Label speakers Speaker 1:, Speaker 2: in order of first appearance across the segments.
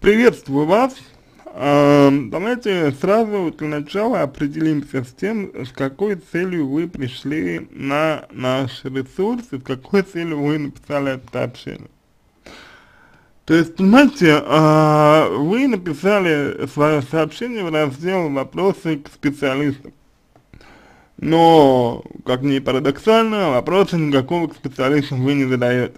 Speaker 1: Приветствую вас. Давайте сразу для начала определимся с тем, с какой целью вы пришли на наш ресурс и с какой целью вы написали это сообщение. То есть, понимаете, вы написали свое сообщение в раздел «Вопросы к специалистам». Но, как ни парадоксально, вопроса никакого к специалистам вы не задаете.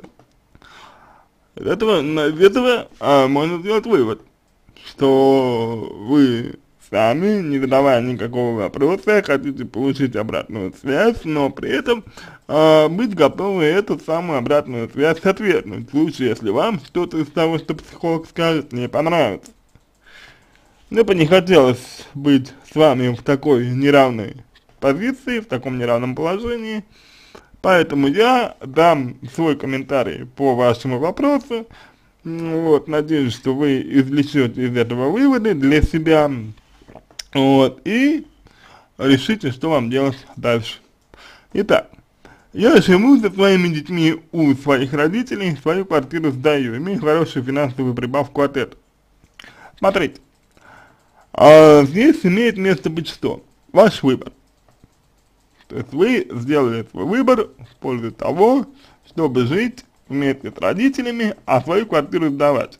Speaker 1: Из этого можно сделать вывод, что вы сами, не задавая никакого вопроса, хотите получить обратную связь, но при этом быть готовы эту самую обратную связь отвергнуть, в случае, если вам что-то из того, что психолог скажет, не понравится. Мне бы не хотелось быть с вами в такой неравной позиции, в таком неравном положении, поэтому я дам свой комментарий по вашему вопросу. Вот, надеюсь, что вы извлечете из этого выводы для себя, вот, и решите, что вам делать дальше. Итак, я живу со своими детьми у своих родителей, свою квартиру сдаю, имею хорошую финансовую прибавку от этого. Смотрите, здесь имеет место быть что? Ваш выбор. То есть вы сделали свой выбор в пользу того, чтобы жить вместе с родителями, а свою квартиру сдавать.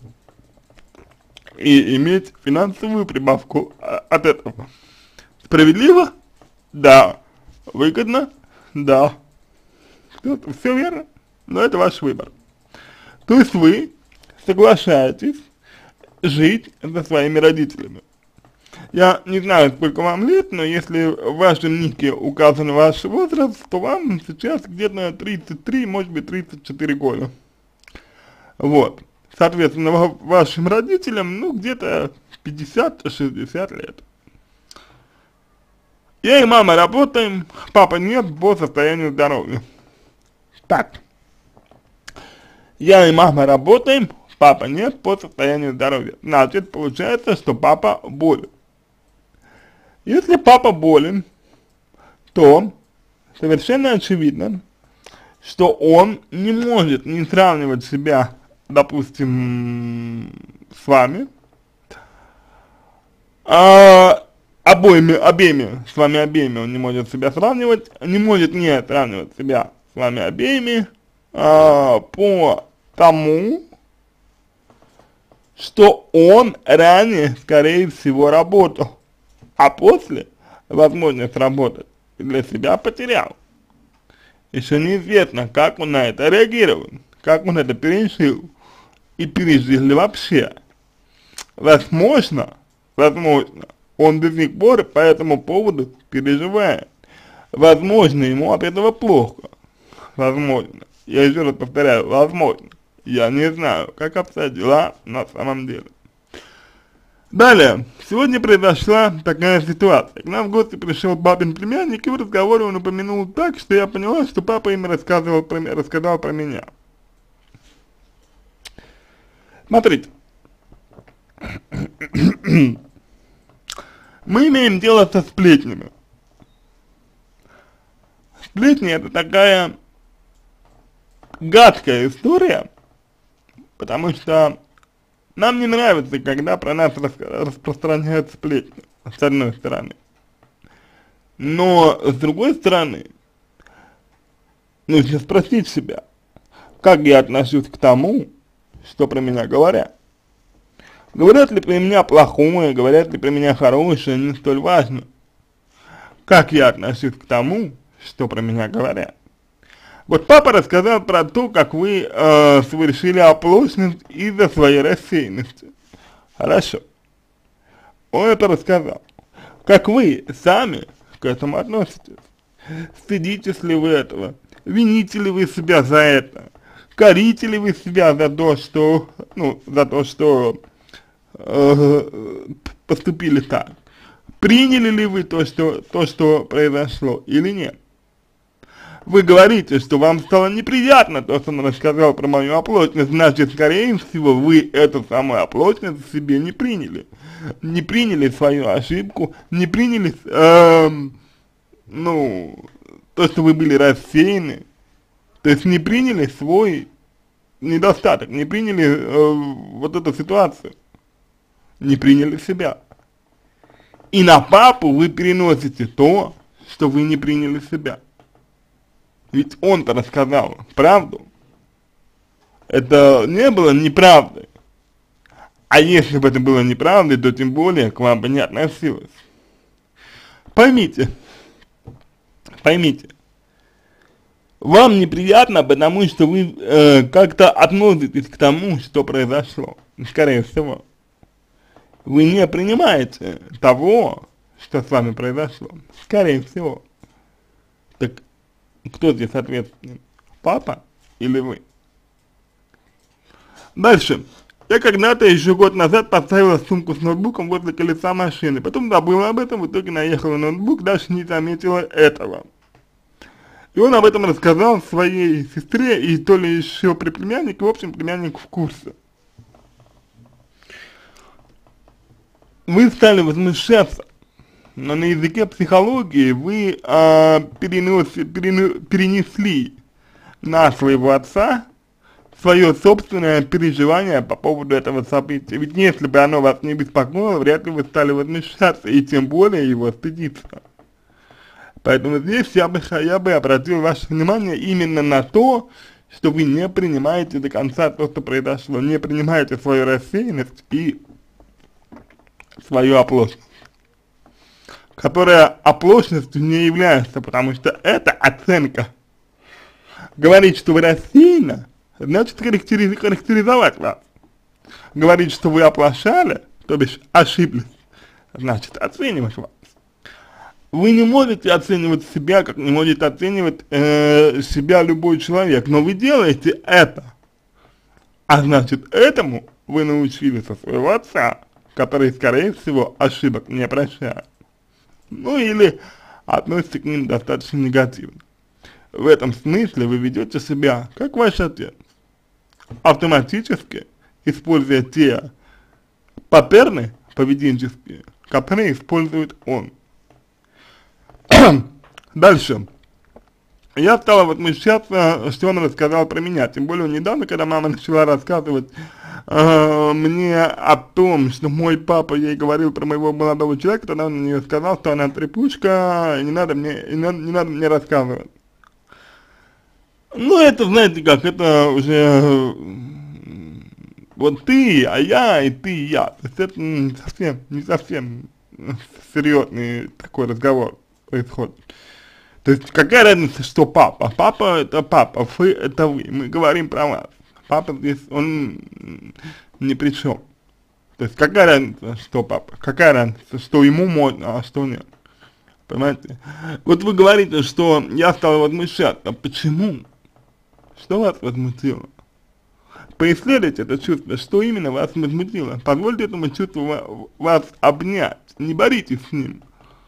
Speaker 1: И иметь финансовую прибавку от этого. Справедливо? Да. Выгодно? Да. Все верно, но это ваш выбор. То есть вы соглашаетесь жить со своими родителями. Я не знаю, сколько вам лет, но если в вашем нике указан ваш возраст, то вам сейчас где-то 33, может быть 34 года. Вот. Соответственно, вашим родителям, ну, где-то 50-60 лет. Я и мама работаем, папа нет по состоянию здоровья. Так. Я и мама работаем, папа нет по состоянию здоровья. Значит, получается, что папа болен. Если папа болен, то совершенно очевидно, что он не может не сравнивать себя, допустим, с вами, обеими, с вами обеими он не может себя сравнивать, не может не сравнивать себя с вами обеими, по тому, что он ранее, скорее всего, работал. А после возможность работать для себя потерял. Еще неизвестно, как он на это реагировал, как он это пережил и пережил ли вообще. Возможно, он до сих пор по этому поводу переживает. Возможно, ему от этого плохо. Возможно. Я еще раз повторяю, возможно. Я не знаю, как обстоят дела на самом деле. Далее, сегодня произошла такая ситуация. К нам в гости пришел папин племянник, и в разговоре он упомянул так, что я поняла, что папа им рассказал про меня. Смотрите. Мы имеем дело со сплетнями. Сплетни — это такая гадкая история, потому что нам не нравится, когда про нас распространяют сплетни, с одной стороны. Но, с другой стороны, нужно спросить себя, как я отношусь к тому, что про меня говорят. Говорят ли про меня плохое, говорят ли про меня хорошее, не столь важно. Как я отношусь к тому, что про меня говорят. Вот папа рассказал про то, как вы совершили оплошность из-за своей рассеянности. Хорошо. Он это рассказал. Как вы сами к этому относитесь? Стыдитесь ли вы этого? Вините ли вы себя за это? Корите ли вы себя за то, что, поступили так? Приняли ли вы то, что произошло, или нет? Вы говорите, что вам стало неприятно то, что он рассказал про мою оплошность, значит, скорее всего, вы эту самую оплошность в себе не приняли. Не приняли свою ошибку, не приняли, то, что вы были рассеяны, то есть не приняли свой недостаток, не приняли вот эту ситуацию. не приняли себя. И на папу вы переносите то, что вы не приняли себя. Ведь он-то рассказал правду. Это не было неправдой. А если бы это было неправдой, то тем более к вам бы не относилось. Поймите, вам неприятно, потому что вы как-то относитесь к тому, что произошло. Скорее всего. Вы не принимаете того, что с вами произошло. Скорее всего. Так кто здесь ответственен? Папа или вы? Дальше. Я когда-то еще год назад поставила сумку с ноутбуком возле колеса машины. Потом забыла об этом, в итоге наехала на ноутбук, даже не заметила этого. И он об этом рассказал своей сестре и то ли еще при племяннике, в общем, племянник в курсе. Вы стали возмущаться, но на языке психологии вы перенесли на своего отца свое собственное переживание по поводу этого события. Ведь если бы оно вас не беспокоило, вряд ли вы стали возмущаться, и тем более его стыдиться. Поэтому здесь я бы обратил ваше внимание именно на то, что вы не принимаете до конца то, что произошло, не принимаете свою рассеянность и свою оплошность, которая оплошностью не является, потому что это оценка. Говорить, что вы рассеяны, значит характеризовать вас. Говорить, что вы оплошали, то бишь ошиблись, значит оценивать вас. Вы не можете оценивать себя, как не может оценивать себя любой человек, но вы делаете это. А значит, этому вы научились со своего отца, который, скорее всего, ошибок не прощает. Ну или относится к ним достаточно негативно. В этом смысле вы ведете себя, как ваш отец, автоматически используя те паттерны поведенческие, которые использует он. Дальше. Я стала возмущаться, что он рассказал про меня, тем более недавно, когда мама начала рассказывать мне о том, что мой папа ей говорил про моего молодого человека, тогда он мне сказал, что она трепушка, и не надо мне рассказывать. Ну, это, знаете как, это уже вот ты, а я, и ты, и я. То есть это не совсем серьезный такой разговор происходит. То есть какая разница, что папа? Папа это папа, вы это вы, мы говорим про вас. Папа здесь, он ни при чем. То есть какая разница, что папа? Какая разница, что ему можно, а что нет? Понимаете? Вот вы говорите, что я стал возмущаться. Почему? Что вас возмутило? Поисследуйте это чувство, что именно вас возмутило. Позвольте этому чувству вас обнять, не боритесь с ним.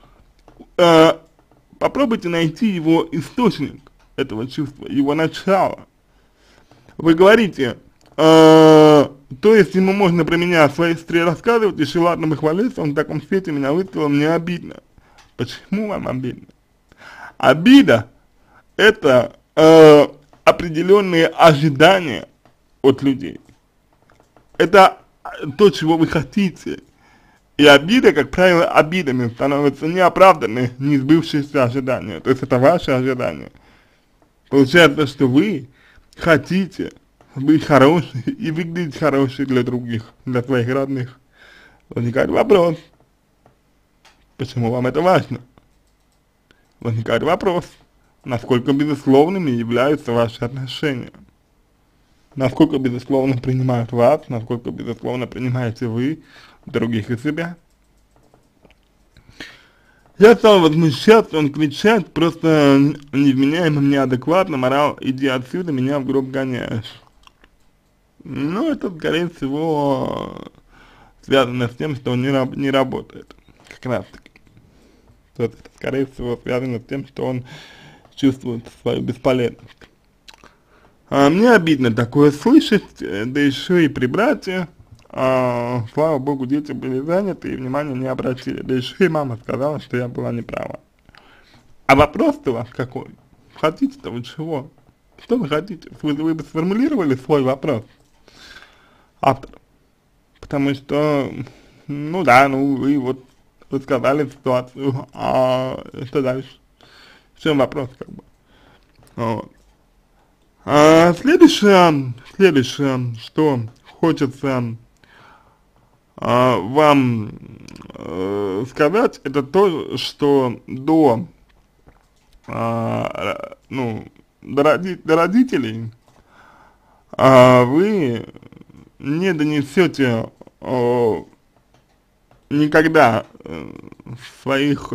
Speaker 1: Попробуйте найти его источник этого чувства, его начало. Вы говорите, то есть ему можно про меня о своей сестре рассказывать, еще ладно бы хвалиться, он в таком свете меня выставил, мне обидно. Почему вам обидно? Обида – это определенные ожидания от людей. Это то, чего вы хотите. И обида, как правило, обидами становятся неоправданные, не сбывшиеся ожидания. То есть это ваши ожидания. Получается, что вы хотите быть хорошей и выглядеть хорошей для других, для своих родных. Возникает вопрос, почему вам это важно? Возникает вопрос, насколько безусловными являются ваши отношения. Насколько безусловно принимают вас, насколько безусловно принимаете вы других и себя. Я стал возмущаться, он кричать, просто невменяемо, неадекватно, морал, иди отсюда, меня в гроб гоняешь. Ну, это, скорее всего, связано с тем, что он не работает, как раз таки. То есть, это, скорее всего, связано с тем, что он чувствует свою бесполезность. Мне обидно такое слышать, да еще и при брате. Слава богу, дети были заняты и внимания не обратили. Да еще и мама сказала, что я была неправа. А вопрос-то у вас какой? Хотите-то вы чего? Что вы хотите? Вы бы сформулировали свой вопрос, автор? Потому что ну да, ну вы вот рассказали ситуацию, а что дальше? В чем вопрос, как бы? Вот. Следующее, что хочется вам сказать, это то, что ну, до родителей вы не донесете никогда своих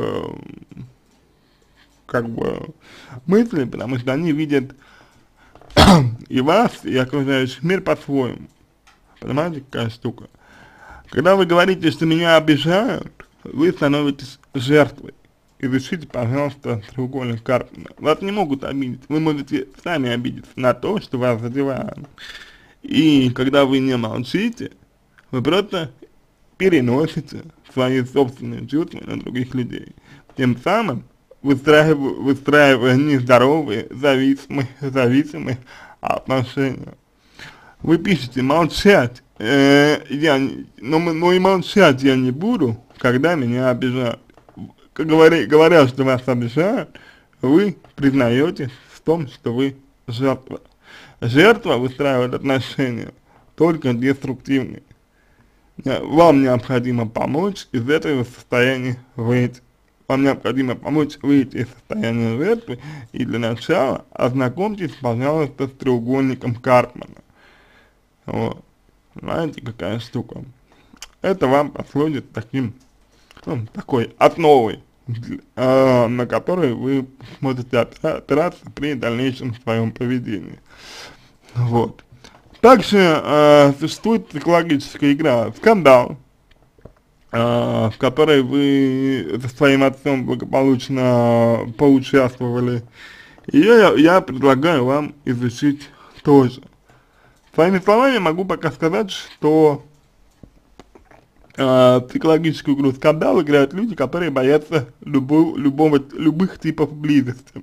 Speaker 1: как бы мыслей, потому что они видят и вас, и окружающий мир по-своему. Понимаете, какая штука? Когда вы говорите, что меня обижают, вы становитесь жертвой. Изучите, пожалуйста, треугольник Карпмана. Вас не могут обидеть. Вы можете сами обидеться на то, что вас задевают. И когда вы не молчите, вы просто переносите свои собственные чувства на других людей. Тем самым выстраивая нездоровые, зависимые отношения. Вы пишете молчать, но и молчать я не буду, когда меня обижают. Говоря, что вас обижают, вы признаетесь в том, что вы жертва. Жертва выстраивает отношения только деструктивные. Вам необходимо помочь из этого состояния выйти. Вам необходимо помочь выйти из состояния жертвы, и для начала ознакомьтесь, пожалуйста, с треугольником Карпмана. Вот. Знаете, какая штука? Это вам послужит таким, ну, такой основой, на которой вы сможете опираться при дальнейшем своем поведении. Вот. Также существует психологическая игра «Скандал», в которой вы со своим отцом благополучно поучаствовали. Ее я предлагаю вам изучить тоже. Своими словами могу пока сказать, что психологическую игру «Скандал» играют люди, которые боятся любых типов близости.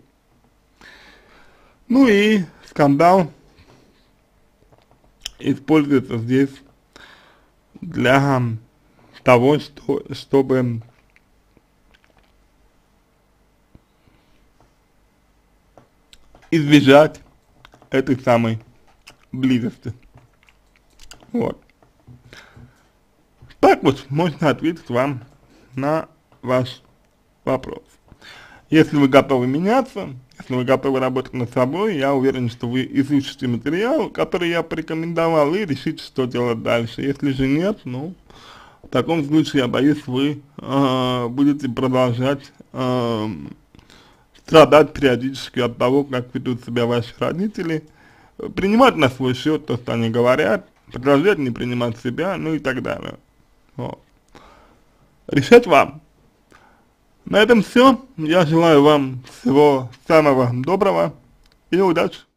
Speaker 1: Ну и «Скандал» используется здесь для того, чтобы избежать этой самой близости. Вот. Так вот можно ответить вам на ваш вопрос. Если вы готовы меняться, если вы готовы работать над собой, я уверен, что вы изучите материал, который я порекомендовал, и решите, что делать дальше. Если же нет, ну, в таком случае, я боюсь, вы будете продолжать страдать периодически от того, как ведут себя ваши родители, принимать на свой счет то, что они говорят, продолжать не принимать себя, ну и так далее. Вот. Решать вам. На этом все. Я желаю вам всего самого доброго и удачи.